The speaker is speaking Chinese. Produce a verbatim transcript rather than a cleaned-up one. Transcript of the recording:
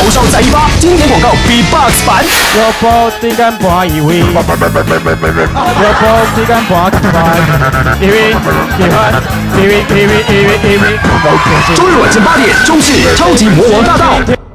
头上再一发，经典广告 B-box 版。 有波地干盘一位，有波地干盘一位，一位，一位，一位，一位，一位。 周日晚间八点，中视超级魔王大道。